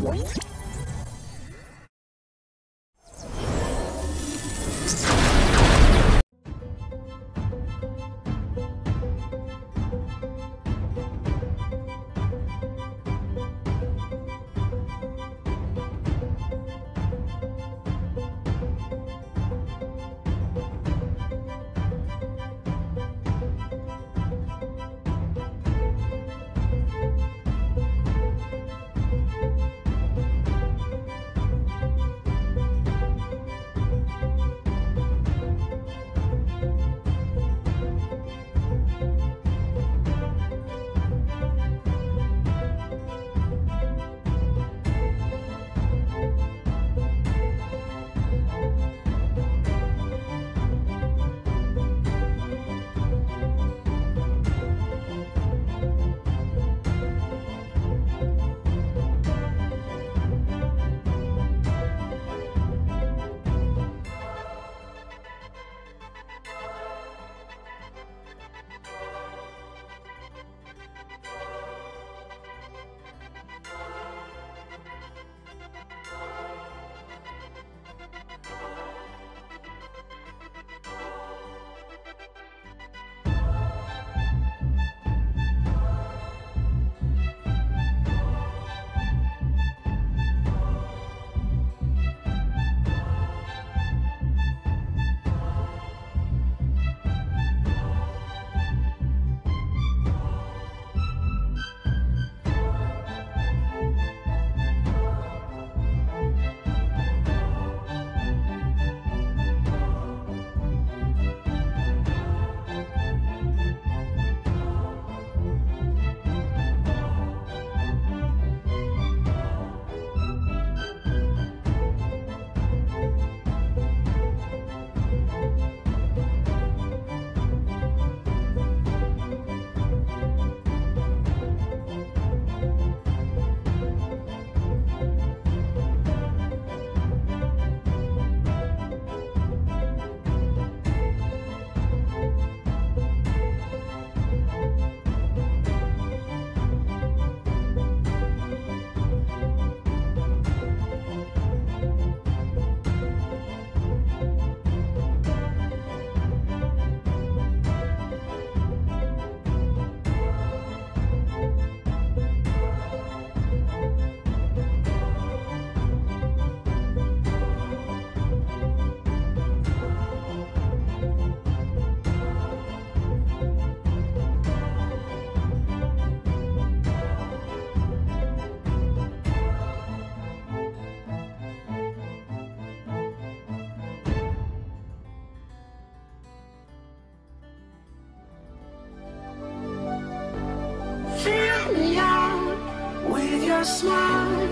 your smile.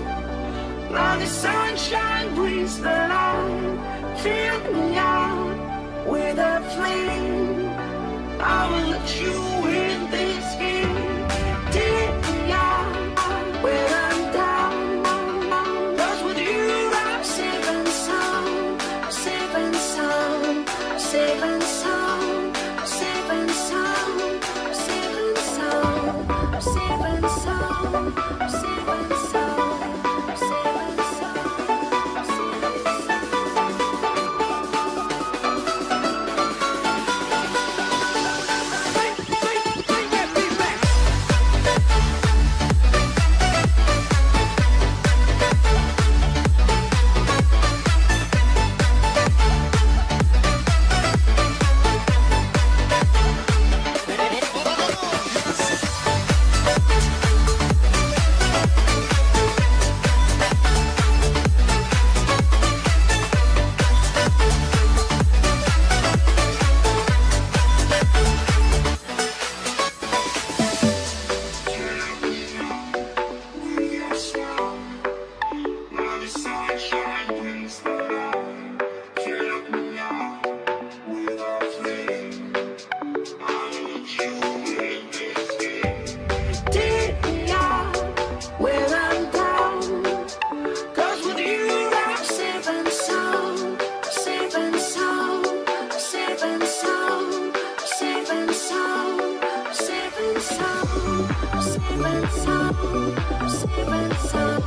Now the sunshine brings the light. Fill me out with a flame. I will let you in this game. Take me out where I'm down. 'Cause with you I'm safe and sound. Safe and sound. Safe and sound. Safe and sound. Safe and sound. Safe and sound. Safe and sound. Safe and sound, safe and sound.